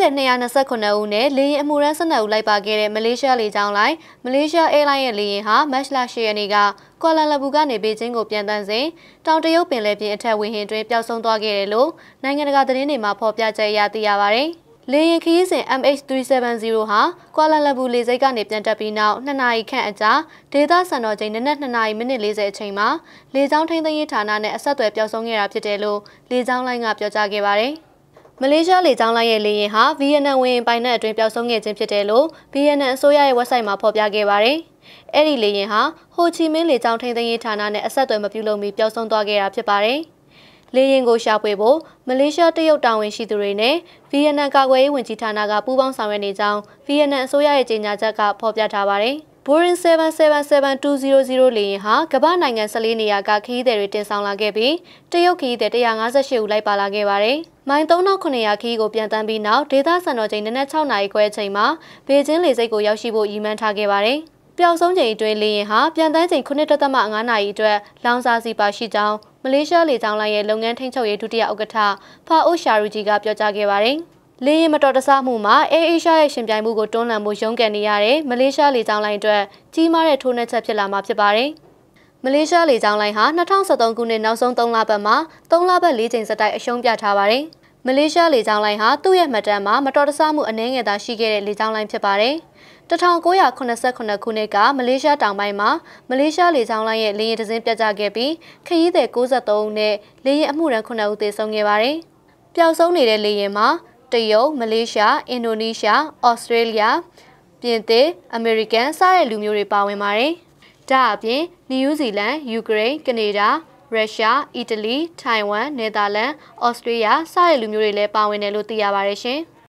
သည်229ဦးနဲ့လေယာဉ်အမှုရန်12ဦးလိုက်ပါခဲ့တဲ့မလေးရှားလေကြောင်းလိုင်းမလေးရှားအဲလိုင်းရဲ့လေယာဉ်ဟာမတ်လ10ရက်နေ့ကကွာလာလမ်ပူကနေဘေကျင်းကိုပြန်တန်းစဉ်တောင်တရုတ်ပင်လယ်ပြင်အထက်ဝေဟင်တွင်ပျောက်ဆုံးသွားခဲ့တယ်လို့နိုင်ငံတကာသတင်းတွေမှာဖော်ပြချက်အရသိရပါတယ်။လေယာဉ်ခရီးစဉ် MH370 ဟာကွာလာလမ်ပူလေဆိပ်ကနေပြန်တက်ပြီးနောက်2နာရီခန့်အကြာဒေသစံတော်ချိန်နနက်2နာရီမိနစ်40အချိန်မှာလေကြောင်းထိန်းသိမ်းရေးဌာနနဲ့အဆက်အသွယ်ပျောက်ဆုံးခဲ့တာဖြစ်တယ်လို့လေကြောင်းလိုင်းကပြောကြားခဲ့ပါတယ်။မလေးရှားလေကြောင်းလိုင်းရဲ့လေယာဉ်ဟာဗီယက်နမ်ဝင်ပိုင်နက်အတွင်းပျောက်ဆုံးခဲ့ခြင်းဖြစ်တယ်လို့ဗီယက်နမ်အစိုးရရဲ့ website မှာဖော်ပြခဲ့ပါတယ်။အဲ့ဒီလေယာဉ်ဟာဟိုချီမင်းလေကြောင်းထိန်းသိမ်းရေးဌာနနဲ့အဆက်အသွယ်မပြုလုပ်မီပျောက်ဆုံးသွားခဲ့တာဖြစ်ပါတယ်။လေယာဉ်ကိုရှာဖွေဖို့မလေးရှားတရုတ်တာဝန်ရှိသူတွေနဲ့ဗီယက်နမ်ကာကွယ်ရေးဝန်ကြီးဌာနကပူးပေါင်းဆောင်ရွက်နေကြောင်းဗီယက်နမ်အစိုးရရဲ့ကြေညာချက်ကဖော်ပြထားပါတယ်။ Boeing 777-200 လေယာဉ်ဟာကမ္ဘာနိုင်ငံ14နေရာကခရီးသည်တွေတင်ဆောင်လာခဲ့ပြီးတရုတ်ခရီးသည်158ဦးလိုက်ပါလာခဲ့ပါတယ်။မိုင်3900ခရီးကိုပြန်တန်းပြီးနောက်ဒေသစံတော်ချိန်နနက်6နာရီခွဲအချိန်မှာဘေကျင်းလေဆိပ်ကိုရောက်ရှိဖို့ရည်မှန်းထားခဲ့ပါတယ်။ပျောက်ဆုံးချိန်အတွင်းလေယာဉ်ဟာပြန်တန်းချိန်9.5နာရီအတွက်လောင်စာစီပါရှိကြောင်းမလေးရှားလေကြောင်းလိုင်းရဲ့လုပ်ငန်းထိန်းချုပ်ရေးဒုတိယဥက္ကဋ္ဌဖာအိုရှာရူဂျီကပြောကြားခဲ့ပါတယ်။လေယာဉ်မတော်တဆမှုမှာAirAsiaရဲ့ရှင်ပြိုင်မှုကိုတွန်းလှန်မှုရုန်းကန်နေရတဲ့မလေးရှားလေကြောင်းလိုင်းအတွက်ကြီးမားတဲ့ထိုးနှက်ချက်ဖြစ်လာမှာဖြစ်ပါတယ်။မလေးရှားလေကြောင်းလိုင်းဟာ2013ခုနှစ်နောက်ဆုံး3လပတ်မှာ3လပတ်4ကြိမ်စတိုက်အရှုံးပြထားပါတယ်။မလေးရှားလေကြောင်းလိုင်းဟာသူ့ရဲ့မှတ်တမ်းမှာမတော်တဆမှုအနည်းငယ်သာရှိခဲ့တဲ့လေကြောင်းလိုင်းဖြစ်ပါတယ်။1989ခုနှစ်ကမလေးရှားတောင်ပိုင်းမှာမလေးရှားလေကြောင်းလိုင်းရဲ့လေယာဉ်တစ်စင်းပြတ်ကျခဲ့ပြီးခရီးသည်63ဦးနဲ့လေယာဉ်အမှုရန်9ဦးသေဆုံးခဲ့ပါတယ်။ပျောက်ဆုံးနေတဲ့လေယာဉ်မှာတရုတ်၊မလေးရှား၊အင်ဒိုနီးရှား၊ဩစတြေးလျ၊ပြင်သစ်၊အမေရိကန်စတဲ့လူမျိုးတွေပါဝင်ပါတယ်။ဒါအပြင်နယူးဇီလန်၊ယူကရိန်း၊ကနေဒါ၊ရုရှား၊အီတလီ၊ထိုင်ဝမ်၊နယ်သာလန်၊ဩစတြေးလျစတဲ့လူမျိုးတွေလည်းပါဝင်တယ်လို့သိရပါတယ်ရှင်။